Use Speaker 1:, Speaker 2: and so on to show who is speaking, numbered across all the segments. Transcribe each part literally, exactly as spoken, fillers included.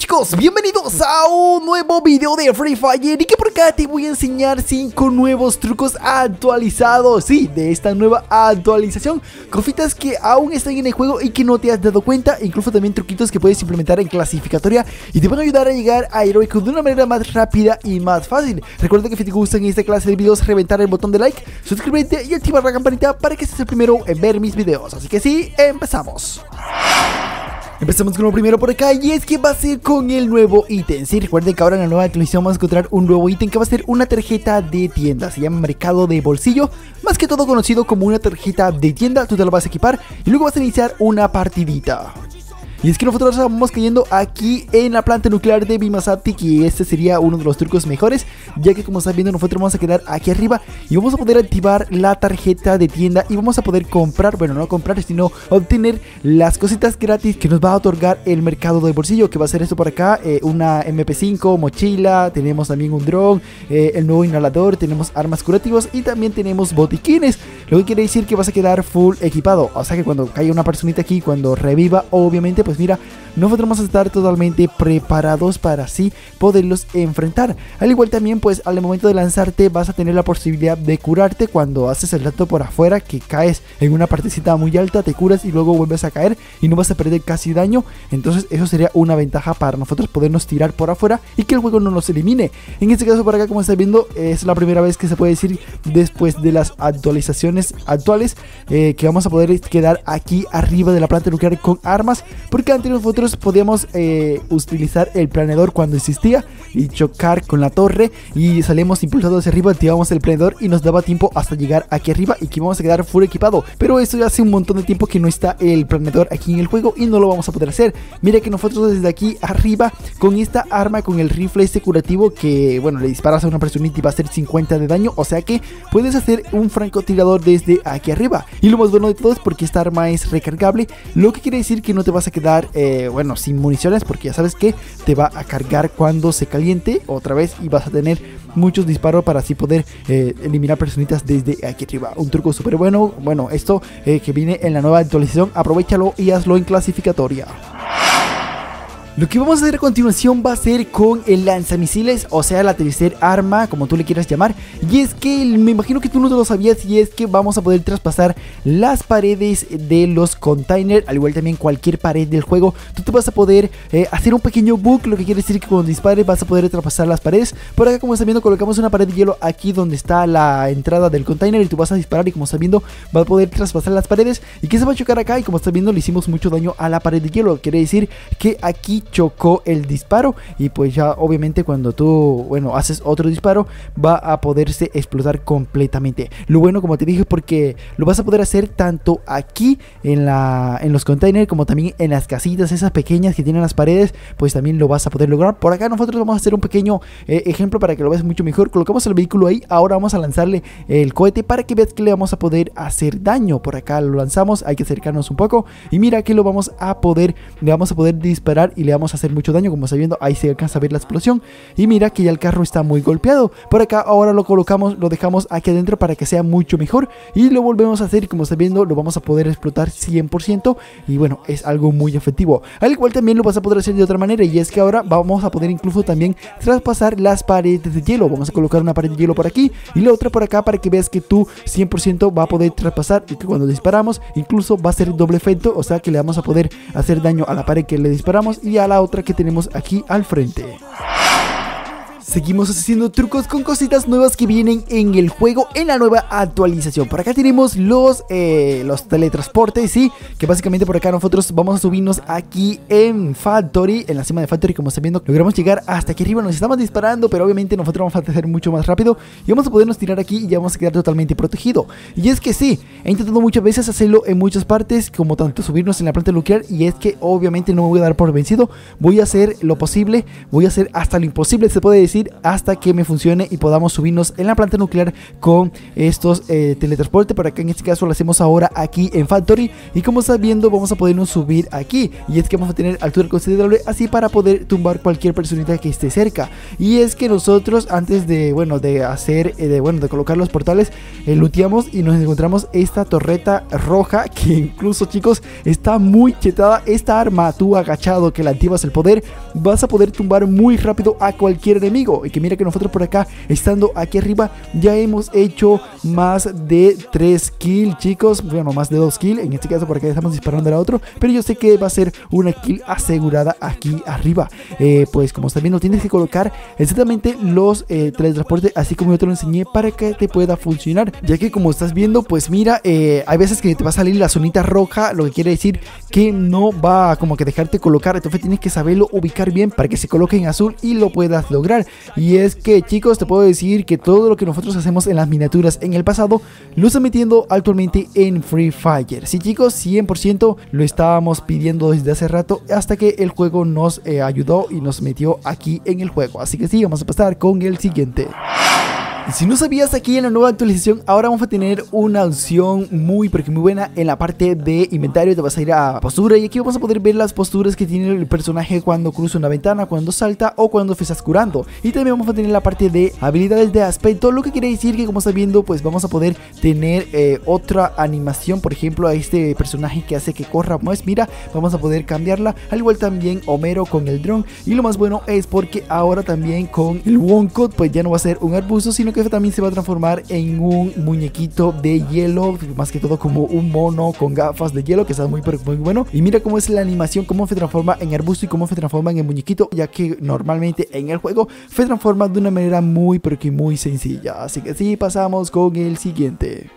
Speaker 1: chicos, bienvenidos a un nuevo video de Free Fire. Y que por acá te voy a enseñar cinco nuevos trucos actualizados. Sí, de esta nueva actualización. Cositas que aún están en el juego y que no te has dado cuenta. Incluso también truquitos que puedes implementar en clasificatoria y te van a ayudar a llegar a heroico de una manera más rápida y más fácil. Recuerda que si te gustan esta clase de videos, reventar el botón de like, suscríbete y activar la campanita para que seas el primero en ver mis videos. Así que sí, empezamos. Empezamos con lo primero por acá, y es que va a ser con el nuevo ítem. Sí, recuerden que ahora en la nueva actualización vamos a encontrar un nuevo ítem que va a ser una tarjeta de tienda. Se llama mercado de bolsillo, más que todo conocido como una tarjeta de tienda. Tú te la vas a equipar y luego vas a iniciar una partidita. Y es que nosotros vamos cayendo aquí en la planta nuclear de Bimasaptic, y este sería uno de los trucos mejores, ya que como estás viendo nosotros vamos a quedar aquí arriba y vamos a poder activar la tarjeta de tienda y vamos a poder comprar, bueno, no comprar, sino obtener las cositas gratis que nos va a otorgar el mercado de bolsillo, que va a ser esto por acá, eh, una eme pe cinco, mochila, tenemos también un dron, eh, el nuevo inhalador, tenemos armas curativas y también tenemos botiquines, lo que quiere decir que vas a quedar full equipado. O sea que cuando caiga una personita aquí, cuando reviva, obviamente pues mira, nosotros vamos a estar totalmente preparados para así poderlos enfrentar. Al igual también pues al momento de lanzarte vas a tener la posibilidad de curarte cuando haces el salto por afuera, que caes en una partecita muy alta, te curas y luego vuelves a caer y no vas a perder casi daño. Entonces eso sería una ventaja para nosotros podernos tirar por afuera y que el juego no nos elimine. En este caso por acá, como estás viendo, es la primera vez que se puede decir después de las actualizaciones actuales eh, que vamos a poder quedar aquí arriba de la planta nuclear con armas, porque antes nosotros podíamos eh, utilizar el planeador cuando existía y chocar con la torre y salimos impulsados hacia arriba, activamos el planeador y nos daba tiempo hasta llegar aquí arriba y que íbamos a quedar full equipado. Pero esto ya hace un montón de tiempo que no está el planeador aquí en el juego y no lo vamos a poder hacer. Mira que nosotros desde aquí arriba con esta arma, con el rifle este curativo, que bueno, le disparas a una personita y va a hacer cincuenta de daño, o sea que puedes hacer un francotirador desde aquí arriba. Y lo más bueno de todo es porque esta arma es recargable, lo que quiere decir que no te vas a quedar eh, bueno, sin municiones, porque ya sabes que te va a cargar cuando se caliente otra vez y vas a tener muchos disparos para así poder eh, eliminar personitas desde aquí arriba. Un truco súper bueno. Bueno, esto eh, que viene en la nueva actualización, aprovechalo y hazlo en clasificatoria. Lo que vamos a hacer a continuación va a ser con el lanzamisiles, o sea la tercer arma, como tú le quieras llamar. Y es que me imagino que tú no te lo sabías, y es que vamos a poder traspasar las paredes de los containers, al igual también cualquier pared del juego. Tú te vas a poder eh, hacer un pequeño bug, lo que quiere decir que cuando dispares vas a poder traspasar las paredes. Por acá, como están viendo, colocamos una pared de hielo aquí donde está la entrada del container y tú vas a disparar y como están viendo va a poder traspasar las paredes. ¿Y que se va a chocar acá? Y como están viendo le hicimos mucho daño a la pared de hielo, quiere decir que aquí chocó el disparo y pues ya obviamente cuando tú, bueno, haces otro disparo va a poderse explotar completamente. Lo bueno, como te dije, porque lo vas a poder hacer tanto aquí en la en los containers como también en las casitas esas pequeñas que tienen las paredes, pues también lo vas a poder lograr. Por acá nosotros vamos a hacer un pequeño eh, ejemplo para que lo veas mucho mejor. Colocamos el vehículo ahí, ahora vamos a lanzarle el cohete para que veas que le vamos a poder hacer daño. Por acá lo lanzamos, hay que acercarnos un poco y mira que lo vamos a poder, le vamos a poder disparar y le vamos a hacer mucho daño. Como está viendo, ahí se alcanza a ver la explosión y mira que ya el carro está muy golpeado. Por acá ahora lo colocamos, lo dejamos aquí adentro para que sea mucho mejor y lo volvemos a hacer y como está viendo lo vamos a poder explotar cien por ciento y bueno, es algo muy efectivo. Al igual también lo vas a poder hacer de otra manera, y es que ahora vamos a poder incluso también traspasar las paredes de hielo. Vamos a colocar una pared de hielo por aquí y la otra por acá para que veas que tú cien por ciento va a poder traspasar y que cuando disparamos incluso va a ser doble efecto, o sea que le vamos a poder hacer daño a la pared que le disparamos y a la otra que tenemos aquí al frente. Seguimos haciendo trucos con cositas nuevas que vienen en el juego en la nueva actualización. Por acá tenemos los, eh, los teletransportes, sí, que básicamente por acá nosotros vamos a subirnos aquí en Factory, en la cima de Factory. Como están viendo, logramos llegar hasta aquí arriba, nos estamos disparando, pero obviamente nosotros vamos a hacer mucho más rápido y vamos a podernos tirar aquí y ya vamos a quedar totalmente protegido. Y es que sí, he intentado muchas veces hacerlo en muchas partes, como tanto subirnos en la planta nuclear, y es que obviamente no me voy a dar por vencido, voy a hacer lo posible, voy a hacer hasta lo imposible, se puede decir, seguir hasta que me funcione y podamos subirnos en la planta nuclear con estos eh, teletransporte. Por acá en este caso lo hacemos ahora aquí en Factory, y como estás viendo vamos a podernos subir aquí, y es que vamos a tener altura considerable así para poder tumbar cualquier personita que esté cerca. Y es que nosotros antes de, bueno, de hacer, eh, de, bueno, de colocar los portales, eh, looteamos y nos encontramos esta torreta roja que incluso, chicos, está muy chetada. Esta arma, tú agachado que la activas el poder, vas a poder tumbar muy rápido a cualquier enemigo. Y que mira que nosotros por acá, estando aquí arriba, ya hemos hecho más de tres kills, chicos. Bueno, más de dos kills. En este caso por acá estamos disparando al otro, pero yo sé que va a ser una kill asegurada aquí arriba. Eh, pues como estás viendo, tienes que colocar exactamente los eh, teletransportes así como yo te lo enseñé para que te pueda funcionar, ya que como estás viendo, pues mira, eh, hay veces que te va a salir la zonita roja, lo que quiere decir que no va a como que dejarte colocar. Entonces tienes que saberlo ubicar bien para que se coloque en azul y lo puedas lograr. Y es que, chicos, te puedo decir que todo lo que nosotros hacemos en las miniaturas en el pasado lo están metiendo actualmente en Free Fire. Sí, chicos, cien por ciento lo estábamos pidiendo desde hace rato, hasta que el juego nos eh, ayudó y nos metió aquí en el juego. Así que sí, vamos a pasar con el siguiente. Si no sabías, aquí en la nueva actualización ahora vamos a tener una opción muy pero que muy buena en la parte de inventario. Te vas a ir a postura y aquí vamos a poder ver las posturas que tiene el personaje cuando cruza una ventana, cuando salta o cuando te estás curando. Y también vamos a tener la parte de habilidades de aspecto, lo que quiere decir que, como estás viendo, pues vamos a poder tener eh, otra animación. Por ejemplo, a este personaje que hace que corra más, mira, vamos a poder cambiarla. Al igual también Homero con el dron. Y lo más bueno es porque ahora también con el Woncut, pues ya no va a ser un arbusto, sino que también se va a transformar en un muñequito de hielo, más que todo como un mono con gafas de hielo, que está muy, muy bueno. Y mira cómo es la animación, cómo se transforma en arbusto y cómo se transforma en el muñequito, ya que normalmente en el juego se transforma de una manera muy pero que muy sencilla. Así que sí, pasamos con el siguiente.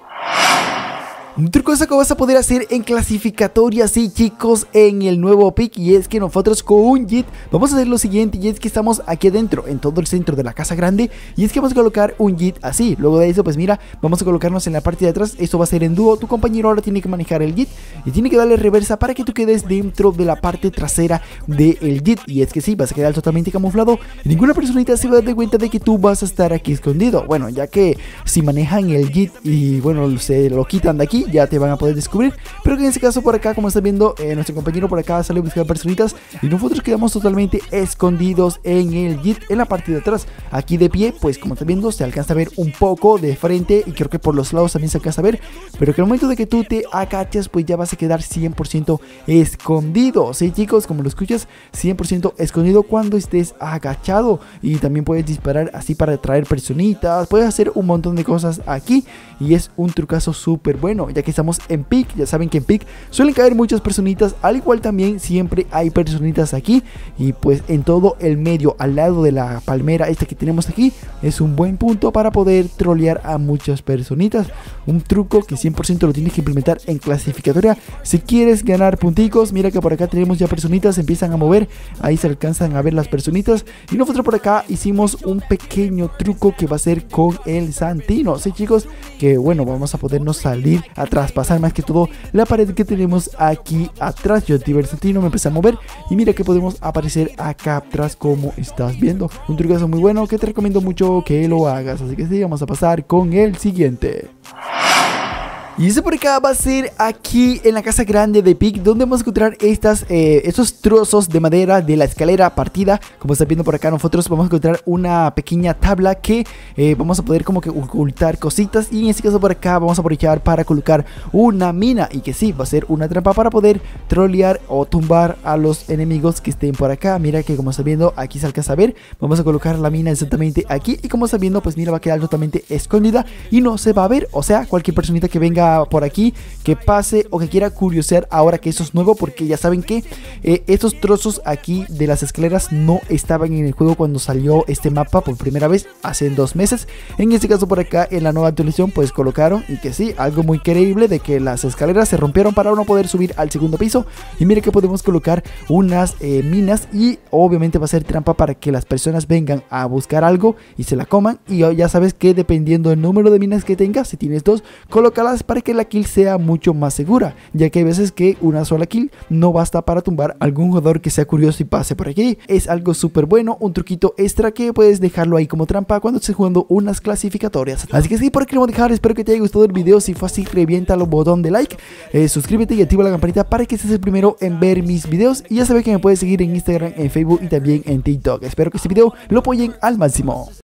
Speaker 1: Un truco que vas a poder hacer en clasificatoria, sí, chicos, en el nuevo pick, y es que nosotros con un Jeet vamos a hacer lo siguiente, y es que estamos aquí adentro, en todo el centro de la casa grande, y es que vamos a colocar un Jeet así. Luego de eso, pues mira, vamos a colocarnos en la parte de atrás. Esto va a ser en dúo. Tu compañero ahora tiene que manejar el Jeet y tiene que darle reversa para que tú quedes dentro de la parte trasera del Jeet. Y es que sí, vas a quedar totalmente camuflado y ninguna personita se va a dar cuenta de que tú vas a estar aquí escondido. Bueno, ya que si manejan el Jeet y bueno, se lo quitan de aquí, ya te van a poder descubrir. Pero que en este caso por acá, como están viendo, eh, nuestro compañero por acá sale a buscar personitas y nosotros quedamos totalmente escondidos en el Jeet, en la parte de atrás. Aquí de pie, pues como están viendo, se alcanza a ver un poco de frente y creo que por los lados también se alcanza a ver, pero que al momento de que tú te agachas, pues ya vas a quedar cien por ciento escondido. Sí, chicos, como lo escuchas, cien por ciento escondido cuando estés agachado. Y también puedes disparar así para atraer personitas, puedes hacer un montón de cosas aquí, y es un trucazo súper bueno, ya que estamos en pick. Ya saben que en pick suelen caer muchas personitas, al igual también siempre hay personitas aquí, y pues en todo el medio, al lado de la palmera esta que tenemos aquí, es un buen punto para poder trolear a muchas personitas. Un truco que cien por ciento lo tienes que implementar en clasificatoria si quieres ganar punticos. Mira que por acá tenemos ya personitas, se empiezan a mover, ahí se alcanzan a ver las personitas, y nosotros por acá hicimos un pequeño truco que va a ser con el Santino. Sí, chicos, que bueno, vamos a podernos salir a traspasar más que todo la pared que tenemos aquí atrás. Yo activé el Santino, me empecé a mover y mira que podemos aparecer acá atrás, como estás viendo. Un trucazo muy bueno que te recomiendo mucho que lo hagas. Así que sí, vamos a pasar con el siguiente. Y este por acá va a ser aquí en la casa grande de Pick, donde vamos a encontrar estas, eh, estos trozos de madera de la escalera partida. Como están viendo por acá, nosotros vamos a encontrar una pequeña tabla que eh, vamos a poder como que ocultar cositas. Y en este caso por acá vamos a aprovechar para colocar una mina, y que sí, va a ser una trampa para poder trolear o tumbar a los enemigos que estén por acá. Mira que como están viendo, aquí se alcanza a ver. Vamos a colocar la mina exactamente aquí, y como están viendo, pues mira, va a quedar totalmente escondida y no se va a ver. O sea, cualquier personita que venga por aquí, que pase o que quiera curiosear ahora que eso es nuevo, porque ya saben que eh, estos trozos aquí de las escaleras no estaban en el juego cuando salió este mapa por primera vez hace dos meses. En este caso por acá en la nueva actualización pues colocaron, y que sí, algo muy creíble, de que las escaleras se rompieron para no poder subir al segundo piso. Y mire que podemos colocar unas eh, minas, y obviamente va a ser trampa para que las personas vengan a buscar algo y se la coman. Y ya sabes que dependiendo del número de minas que tengas, si tienes dos, colócalas para para que la kill sea mucho más segura, ya que hay veces que una sola kill no basta para tumbar a algún jugador que sea curioso y pase por aquí. Es algo súper bueno, un truquito extra que puedes dejarlo ahí como trampa cuando estés jugando unas clasificatorias. Así que sí, por aquí lo voy a dejar, espero que te haya gustado el video. Si fue así, revienta el botón de like, eh, suscríbete y activa la campanita para que estés el primero en ver mis videos. Y ya sabes que me puedes seguir en Instagram, en Facebook y también en TikTok. Espero que este video lo apoyen al máximo.